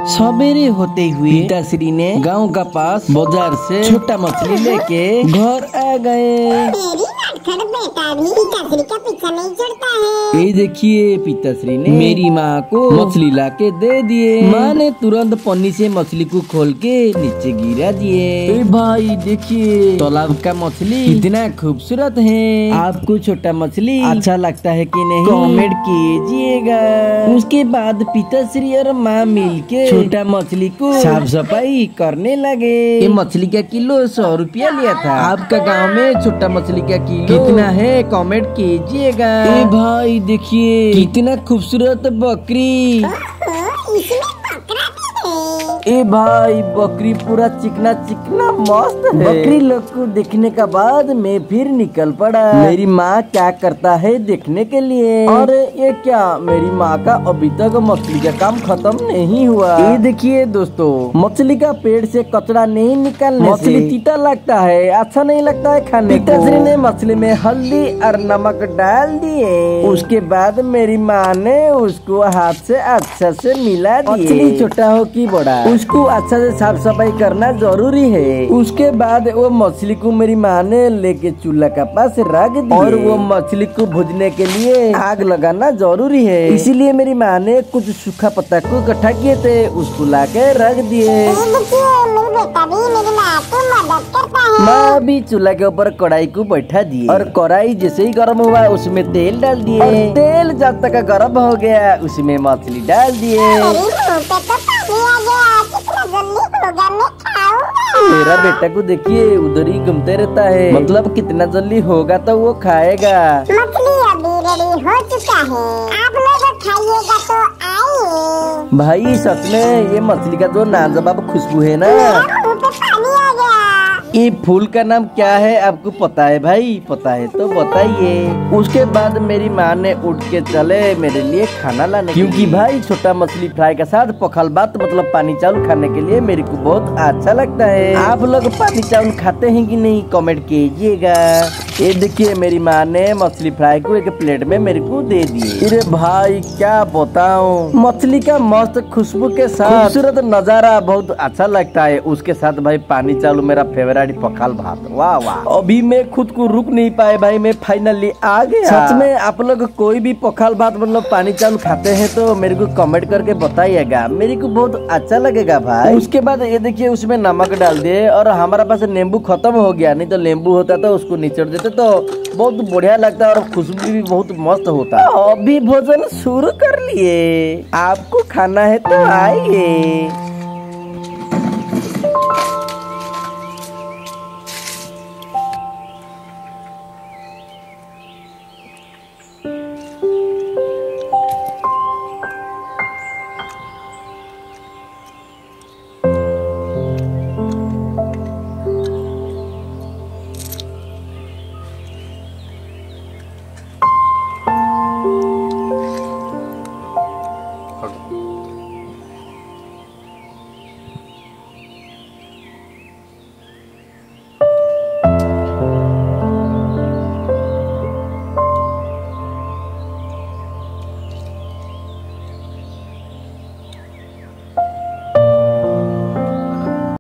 सवेरे होते हुए पिताश्री ने गांव का पास बाजार से छोटा मछली लेके घर आ गए। बेटा भी पिताश्री का पीछा नहीं छूटता है। ये देखिए पिताश्री ने मेरी माँ को मछली लाके दे दिए। माँ ने तुरंत पन्नी से मछली को खोल के नीचे गिरा दिए। भाई देखिए तालाब का मछली कितना खूबसूरत है। आपको छोटा मछली अच्छा लगता है कि नहीं, कमेंट कीजिएगा। उसके बाद पिताश्री और माँ मिलके छोटा मछली को साफ सफाई करने लगे। ये मछली का किलो 100 रुपया लिया था। आपका गांव में छोटा मछली का किलो कितना है, कमेंट कीजिएगा। ए भाई देखिए कितना खूबसूरत बकरी। ए भाई बकरी पूरा चिकना चिकना मस्त है। बकरी लोग को देखने का बाद मैं फिर निकल पड़ा। मेरी माँ क्या करता है देखने के लिए। और ये क्या, मेरी माँ का अभी तक मछली का काम खत्म नहीं हुआ। ये देखिए दोस्तों, मछली का पेट से कचरा नहीं निकालने मछली तीता लगता है, अच्छा नहीं लगता है खाने को। पिताश्री ने मछली में हल्दी और नमक डाल दिए। उसके बाद मेरी माँ ने उसको हाथ से अच्छा से मिला दिए। मछली छोटा हो कि बड़ा, उसको अच्छा से साफ सफाई करना जरूरी है। उसके बाद वो मछली को मेरी माँ ने लेके चूल्हा के पास रख दिया और वो मछली को भूनने के लिए आग लगाना जरूरी है। इसीलिए मेरी माँ ने कुछ सूखा पत्ता को इकट्ठा किए थे, उसको लाके रख दिए। माँ भी चूल्हा के ऊपर कढ़ाई को बैठा दिए और कढ़ाई जैसे ही गर्म हुआ उसमें तेल डाल दिए। और तेल जब तक गर्म हो गया उसमें मछली डाल दिए। मेरा बेटा को देखिए उधर ही घूमते रहता है, मतलब कितना जल्दी होगा तो वो खाएगा। मछली अभी रेडी हो चुका है, आप लोग खाइएगा तो आइए। भाई सच में ये मछली का जो लाजवाब खुशबू है ना, पानी आ गया। ये फूल का नाम क्या है आपको पता है भाई? पता है तो बताइए। उसके बाद मेरी माँ ने उठ के चले मेरे लिए खाना लाने, क्योंकि भाई छोटा मछली फ्राई के साथ पखाल भात मतलब पानी चावल खाने के लिए मेरे को बहुत अच्छा लगता है। आप लोग पानी चावल खाते हैं कि नहीं, कमेंट कीजिएगा। ये देखिए मेरी माँ ने मछली फ्राई को एक प्लेट में मेरे को दे दिए। अरे भाई क्या बताऊं, मछली का मस्त खुशबू के साथ खूबसूरत नजारा बहुत अच्छा लगता है। उसके साथ भाई पानी चावल मेरा फेवरेट पखाल भात, वाह वाह। अभी मैं खुद को रुक नहीं पाए भाई, मैं फाइनली आ गया। सच में आप लोग कोई भी पखाल भात मतलब पानी चावल खाते हैं तो मेरे को कमेंट करके बताइएगा, मेरे को बहुत अच्छा लगेगा भाई। उसके बाद ये देखिए उसमें नमक डाल दिए और हमारा पास नींबू खत्म हो गया, नहीं तो नींबू होता तो उसको निचोड़ देते तो बहुत बढ़िया लगता और खुशबू भी बहुत मस्त होता। अभी भोजन शुरू कर लिए, आपको खाना है तो आइए।